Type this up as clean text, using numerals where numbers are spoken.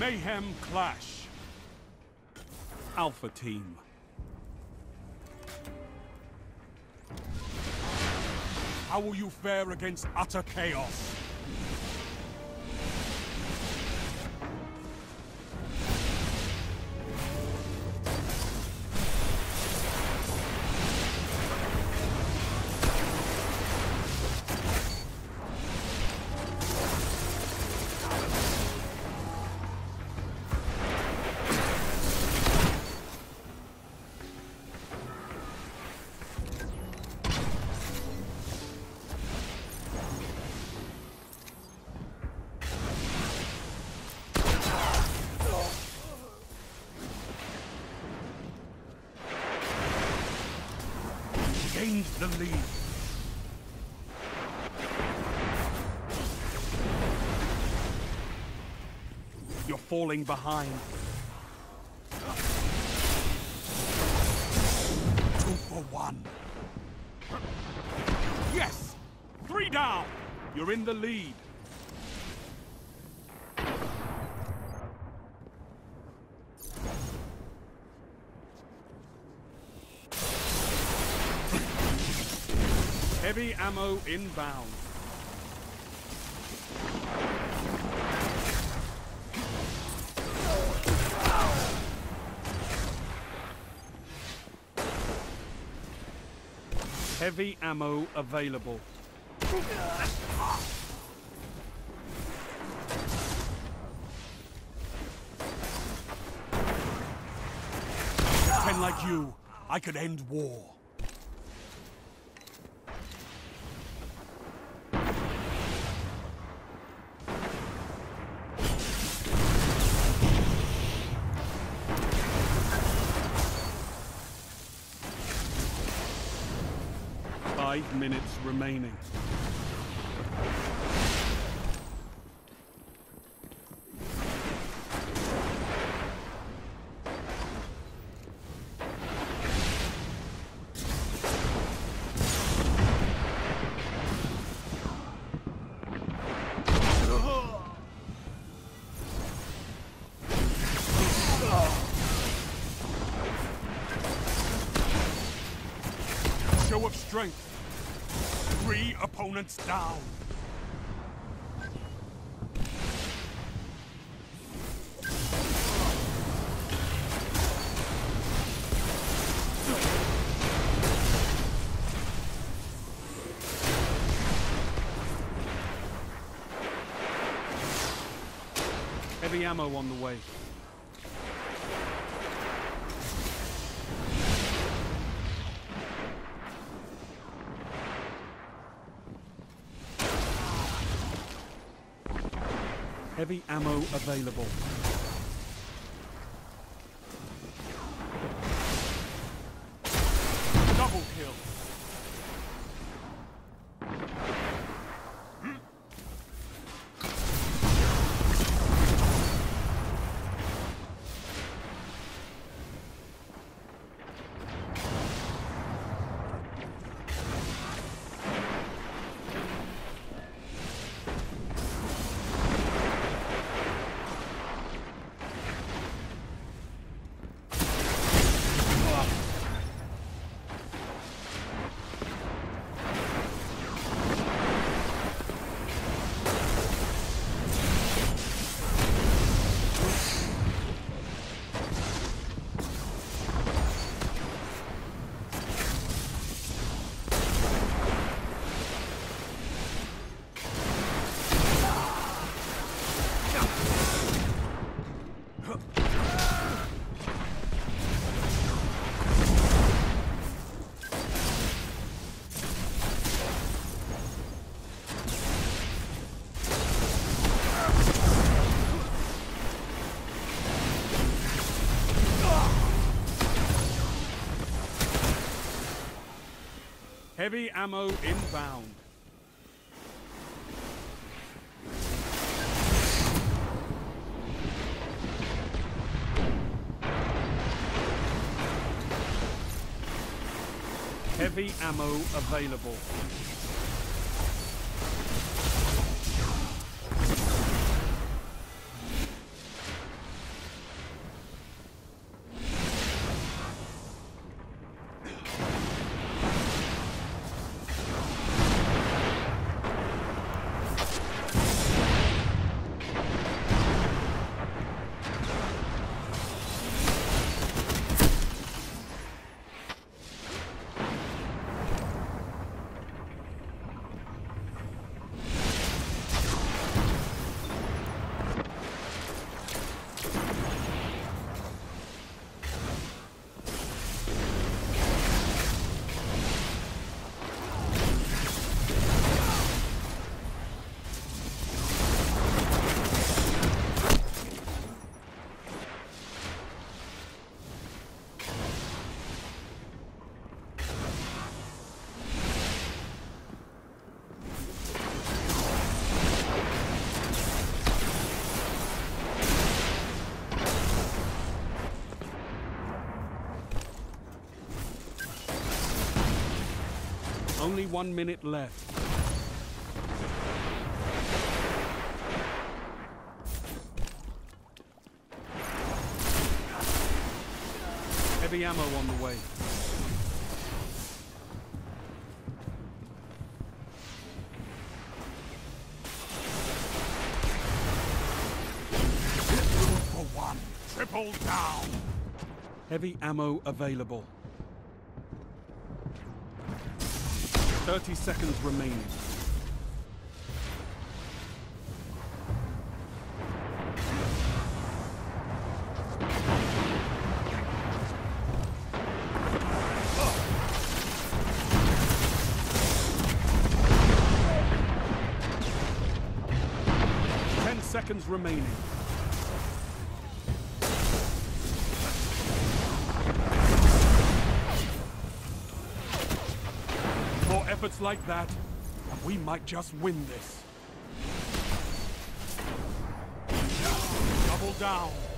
Mayhem Clash. Alpha Team. How will you fare against utter chaos? Gained the lead. You're falling behind. 2 for 1. Yes! 3 down! You're in the lead. Heavy ammo inbound. Heavy ammo available. With 10 like you, I could end war. Five minutes remaining. Show of strength. 3 opponents down. Heavy ammo on the way. Heavy ammo available. Double kill. Heavy ammo inbound. Heavy ammo available. Only 1 minute left. Heavy ammo on the way. Good for one. Triple down. Heavy ammo available. 30 seconds remaining. Seconds remaining. More efforts like that, and we might just win this. Double down.